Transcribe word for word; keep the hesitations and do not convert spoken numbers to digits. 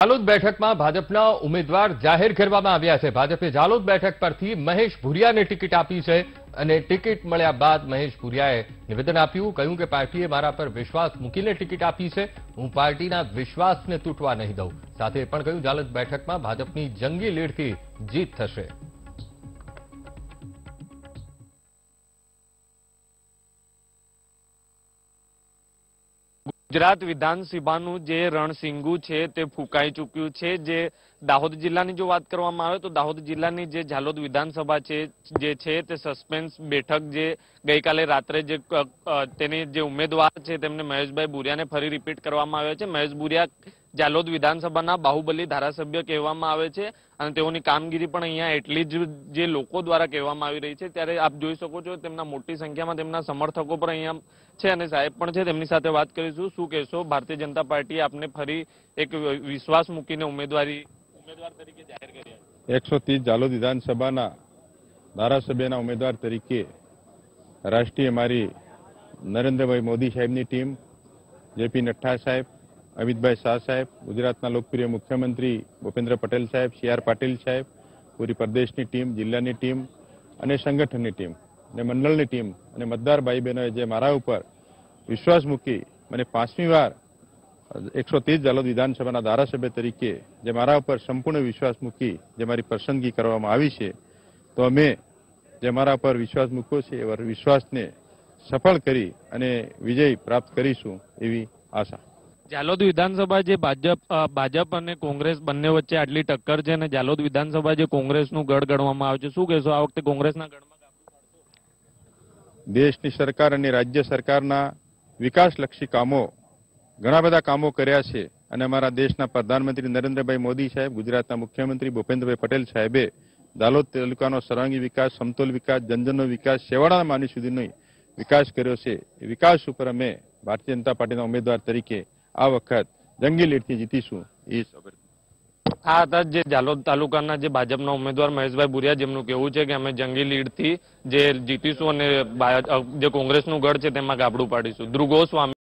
જાલોદ બેઠકમાં ભાજપના ઉમેદવાર જાહેર કરવામાં આવ્યા છે। ભાજપે જાલોદ બેઠક પરથી મહેશ ભુરિયાને ટિકિટ આપી છે અને ટિકિટ મળ્યા બાદ મહેશ ભુરિયાએ નિવેદન આપ્યું, કહ્યું કે પાર્ટીએ મારા પર વિશ્વાસ મૂકીને ટિકિટ આપી છે, હું પાર્ટીના વિશ્વાસને તૂટવા નહીં દઉં। સાથે પણ કહ્યું જાલોદ બેઠકમાં ભાજપની જંગી લીડથી જીત થશે। गुजरात विधानसभाનું જે રણસિંગુ છે તે ફૂંકાઈ ચૂક્યું છે। જે દાહોદ જિલ્લાની જો વાત કરવામાં આવે તો દાહોદ જિલ્લાની જે ઝાલોદ વિધાનસભા છે જે છે તે સસ્પેન્સ બેઠક જે ગઈકાલે રાત્રે જે તેની જે ઉમેદવાર છે તેમને મહેશભાઈ ભુરિયાને ફરી રિપીટ કરવામાં આવ્યો છે। મહેશ ભુરિયા ઝાલોદ વિધાનસભાના બાહુબલી ધારાસભ્ય કહેવામાં આવે છે અને તેઓની કામગીરી પણ અહીંયા એટલી જ જે લોકો દ્વારા કહેવામાં આવી રહી છે। ત્યારે આપ જોઈ શકો છો તેમના મોટી સંખ્યામાં તેમના સમર્થકો પણ અહીંયા છે અને સાહેબ પણ છે, તેમની સાથે વાત કરીશું। શું કહેશો, ભારતીય જનતા પાર્ટીએ આપને ફરી એક વિશ્વાસ મૂકીને ઉમેદવારી ઉમેદવાર તરીકે જાહેર કર્યા છે। એકસો ત્રીસ ઝાલોદ વિધાનસભાના ધારાસભ્યના ઉમેદવાર તરીકે રાષ્ટ્રીય મારી નરેન્દ્રભાઈ મોદી સાહેબની ટીમ, જેપી નડ્ડા સાહેબ, અમિતભાઈ શાહ સાહેબ, ગુજરાતના લોકપ્રિય મુખ્યમંત્રી ભૂપેન્દ્ર પટેલ સાહેબ, સી આર પાટીલ સાહેબ, પૂરી પ્રદેશની ટીમ, જિલ્લાની ટીમ અને સંગઠનની ટીમ અને મંડળની ટીમ અને મતદાર ભાઈ બહેનોએ જે મારા ઉપર વિશ્વાસ મૂકી મને પાંચમી વાર એકસો ત્રીસ ઝાલોદ વિધાનસભાના ધારાસભ્ય તરીકે જે મારા ઉપર સંપૂર્ણ વિશ્વાસ મૂકી જે મારી પસંદગી કરવામાં આવી છે, તો અમે જે મારા ઉપર વિશ્વાસ મૂક્યો છે એ વિશ્વાસને સફળ કરી અને વિજય પ્રાપ્ત કરીશું એવી આશા। ઝાલોદ વિધાનસભા જે ભાજપ ભાજપ અને કોંગ્રેસ બંને વચ્ચે આટલી ટક્કર છે અને ઝાલોદ વિધાનસભા જે કોંગ્રેસનું ગઢ ગણવામાં આવે છે, શું કહેશો આ વખતે કોંગ્રેસના ગઢમાં કાબુ પાડશો? દેશની સરકાર અને રાજ્ય સરકારના વિકાસલક્ષી કામો ઘણા બધા કામો કર્યા છે અને અમારા દેશના પ્રધાનમંત્રી નરેન્દ્રભાઈ મોદી સાહેબ, ગુજરાતના મુખ્યમંત્રી ભૂપેન્દ્રભાઈ પટેલ સાહેબે ઝાલોદ તાલુકાનો સર્વાંગી વિકાસ, સમતોલ વિકાસ, જનજનનો વિકાસ, છેવાડાના માનવી સુધીનો વિકાસ કર્યો છે। એ વિકાસ ઉપર અમે ભારતીય જનતા પાર્ટીના ઉમેદવાર તરીકે આ વખત જંગી લીડથી જીતીશું એ ખબર। આ હતા જે ઝાલોદ તાલુકાના જે ભાજપના ઉમેદવાર મહેશભાઈ ભુરિયા, જેમનું કહેવું છે કે અમે જંગી લીડથી જે જીતીશું અને જે કોંગ્રેસનું ગઢ છે તેમાં ગાબડું પાડીશું। ધ્રુવ ગોસ્વામી।